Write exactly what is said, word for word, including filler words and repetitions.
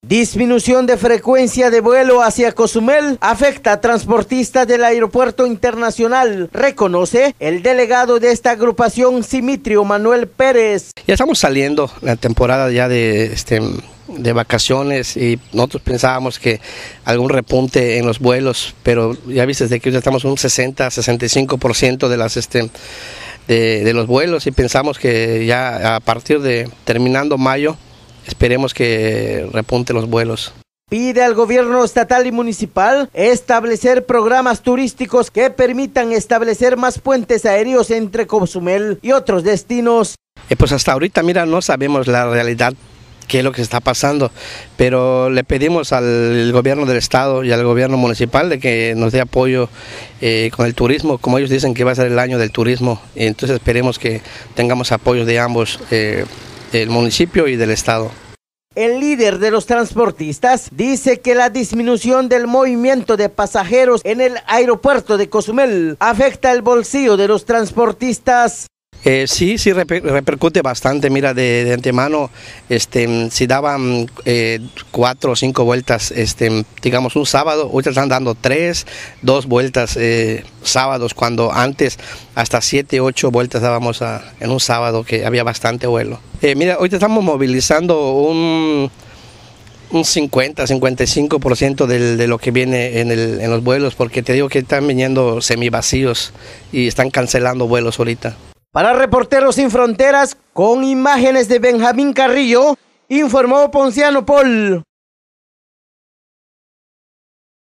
Disminución de frecuencia de vuelo hacia Cozumel afecta a transportistas del Aeropuerto Internacional, reconoce el delegado de esta agrupación, Simitrio Manuel Pérez. Ya estamos saliendo la temporada ya de, este, de vacaciones y nosotros pensábamos que algún repunte en los vuelos, pero ya viste de que ya estamos un sesenta a sesenta y cinco por ciento de las este, de, de los vuelos y pensamos que ya a partir de terminando mayo esperemos que repunte los vuelos. Pide al gobierno estatal y municipal establecer programas turísticos que permitan establecer más puentes aéreos entre Cozumel y otros destinos. Eh, pues hasta ahorita, mira, no sabemos la realidad, qué es lo que está pasando, pero le pedimos al gobierno del estado y al gobierno municipal de que nos dé apoyo eh, con el turismo, como ellos dicen que va a ser el año del turismo, y entonces esperemos que tengamos apoyo de ambos, eh, del municipio y del estado. El líder de los transportistas dice que la disminución del movimiento de pasajeros en el aeropuerto de Cozumel afecta el bolsillo de los transportistas. Eh, sí, sí reper, repercute bastante. Mira, de, de antemano, este, si daban eh, cuatro o cinco vueltas, este, digamos un sábado, ahorita están dando tres, dos vueltas eh, sábados, cuando antes hasta siete, ocho vueltas dábamos a, en un sábado, que había bastante vuelo. Eh, mira, ahorita estamos movilizando un, un cincuenta, cincuenta y cinco por ciento del, de lo que viene en, el, en los vuelos, porque te digo que están viniendo semivacíos y están cancelando vuelos ahorita. Para Reporteros Sin Fronteras, con imágenes de Benjamín Carrillo, informó Ponciano Paul.